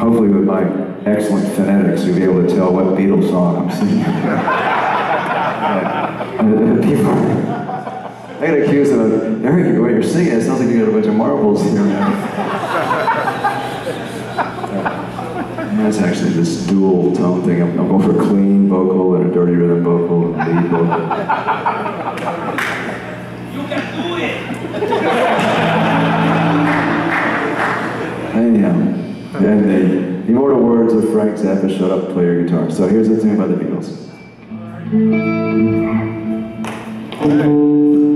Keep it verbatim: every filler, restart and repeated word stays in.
hopefully with my excellent phonetics, you'll be able to tell what Beatles song I'm singing. And people, I get accused of, Eric, what you're singing, it sounds like you got a bunch of marbles here, man. That's actually this dual tone thing. I'm, I'm going for a clean vocal and a dirty rhythm vocal and lead vocal. You can do it! Anyhow, and the immortal words of Frank Zappa, shut up, play your guitar. So here's the thing about the Beatles.